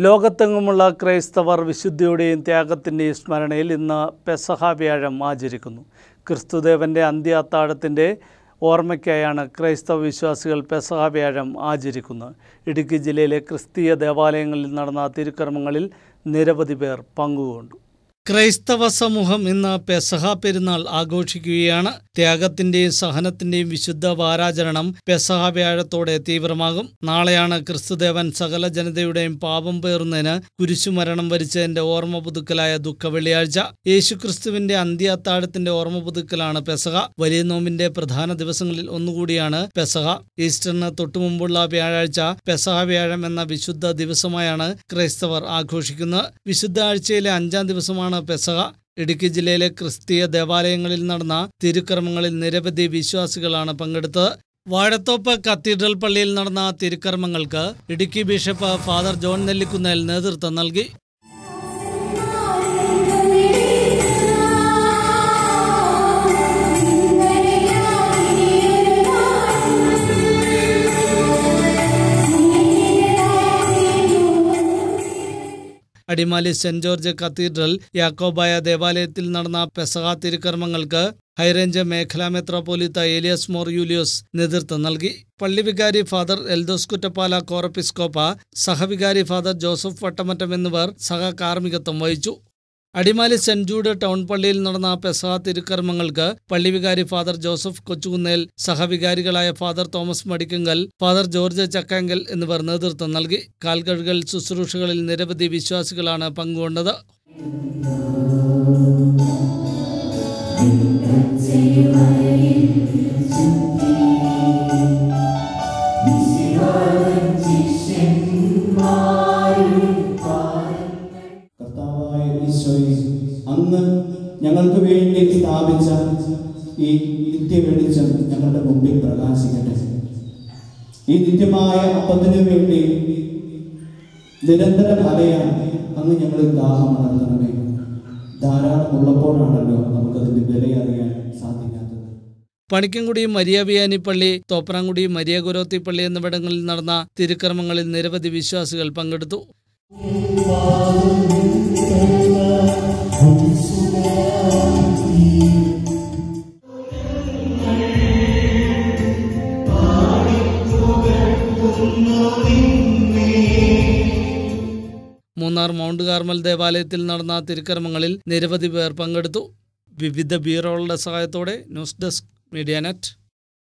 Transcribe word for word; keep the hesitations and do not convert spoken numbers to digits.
ലോകത്തെങ്ങുമുള്ള ക്രൈസ്തവർ വിശുദ്ധിയുടെയും ത്യാഗത്തിൻ്റെയും സ്മരണയിൽ ഇന്ന് പെസഹ വ്യാഴം ആചരിക്കുന്നു. ക്രിസ്തുദേവൻ്റെ അന്ത്യ അത്താഴത്തിൻ്റെ ഓർമ്മയ്ക്കായാണ് ക്രൈസ്തവ വിശ്വാസികൾ പെസഹ വ്യാഴം ആചരിക്കുന്നത്. ഇടുക്കി ജില്ലയിലെ ക്രിസ്തീയ ദേവാലയങ്ങളിൽ നടന്ന തിരുക്കർമ്മങ്ങളിൽ നിരവധി പേർ പങ്കുകൊണ്ടു. ക്രൈസ്തവ സമൂഹം ഇന്ന് പെസഹ പെരുന്നാൾ ആഘോഷിക്കുകയാണ്. ത്യാഗത്തിന്റെയും സഹനത്തിന്റെയും വിശുദ്ധ വാരാചരണം പെസഹ വ്യാഴത്തോടെ തീവ്രമാകും. നാളെയാണ് ക്രിസ്തുദേവൻ സകല ജനതയുടെയും പാപം പേറുന്നതിന് കുരിശുമരണം വരിച്ചതിന്റെ ഓർമ്മ പുതുക്കലായ ദുഃഖ വെള്ളിയാഴ്ച. യേശുക്രിസ്തുവിന്റെ അന്ത്യ അത്താഴത്തിന്റെ ഓർമ്മ പുതുക്കലാണ് പെസഹ. വലിയ നോമ്പിന്റെ പ്രധാന ദിവസങ്ങളിൽ ഒന്നുകൂടിയാണ് പെസഹ. ഈസ്റ്ററിന് തൊട്ടുമുമ്പുള്ള വ്യാഴാഴ്ച പെസഹ വ്യാഴം എന്ന വിശുദ്ധ ദിവസമായാണ് ക്രൈസ്തവർ ആഘോഷിക്കുന്നത്. വിശുദ്ധ ആഴ്ചയിലെ അഞ്ചാം ദിവസമാണ് പെസഹ. ഇടുക്കി ജില്ലയിലെ ക്രിസ്തീയ ദേവാലയങ്ങളിൽ നടന്ന തിരുക്കർമ്മങ്ങളിൽ നിരവധി വിശ്വാസികളാണ് പങ്കെടുത്തത്. വാഴത്തോപ്പ് കത്തീഡ്രൽ പള്ളിയിൽ നടന്ന തിരുക്കർമ്മങ്ങൾക്ക് Idukki bishop father John Nellikunnel നേതൃത്വം നൽകി. Adimali saint George cathedral Yakobaya ദേവാലയത്തിൽ നടന്ന പെസഹ തിരുക്കർമ്മങ്ങൾക്ക് ഹൈറേഞ്ച് മേഖലാ മെത്രാപ്പോലീത്ത ഏലിയാസ് മോർ യൂലിയോസ് നേതൃത്വം നൽകി. പള്ളി വികാരി ഫാദർ എൽദോസ് കുറ്റപ്പാല കോറപ്പിസ്കോപ്പ, സഹവികാരി ഫാദർ ജോസഫ് വട്ടമറ്റം എന്നിവർ സഹകാർമ്മികത്വം വഹിച്ചു. അടിമാലി സെന്റ് ജൂഡ് ടൗൺ പള്ളിയിൽ നടന്ന പെസഹ തിരുക്കർമ്മങ്ങൾക്ക് പള്ളി വികാരി ഫാദർ ജോസഫ് കൊച്ചുകുന്നേൽ, സഹവികാരികളായ father Thomas Madikkankal, father George Chakkankal എന്നിവർ നേതൃത്വം നൽകി. കാൽകഴുകൽ ശുശ്രൂഷകളിൽ നിരവധി വിശ്വാസികളാണ് പങ്കുകൊണ്ടത്. അങ്ങ് ഞങ്ങൾക്ക് വേണ്ടി സ്ഥാപിച്ച ഈ നിത്യവെളിച്ചം ഞങ്ങളുടെ മുമ്പിൽ പ്രകാശിക്കട്ടെ. ഈ നിത്യമായ അപ്പത്തിനു വേണ്ടി നിരന്തരം അലയാൻ അങ്ങ് ഞങ്ങളിൽ ദാഹമുണർത്തണമേ. ധാരാളം ഉള്ളപ്പോഴാണല്ലോ നമുക്കതിന്റെ വില അറിയാൻ സാധിക്കാത്തത്. പണിക്കൻകുടി മരിയ വിയാനി പള്ളി, തോപ്രാംകുടി മരിയ ഗുരോത്തി പള്ളി എന്നിവിടങ്ങളിൽ നടന്ന തിരുക്കർമ്മങ്ങളിൽ നിരവധി വിശ്വാസികൾ പങ്കെടുത്തു. മൂന്നാർ മൗണ്ട് കാർമൽ ദേവാലയത്തിൽ നടന്ന തിരുക്കർമ്മങ്ങളിൽ നിരവധി പേർ പങ്കെടുത്തു. വിവിധ ബ്യൂറോകളുടെ സഹായത്തോടെ ന്യൂസ് ഡെസ്ക് മീഡിയ നെറ്റ്.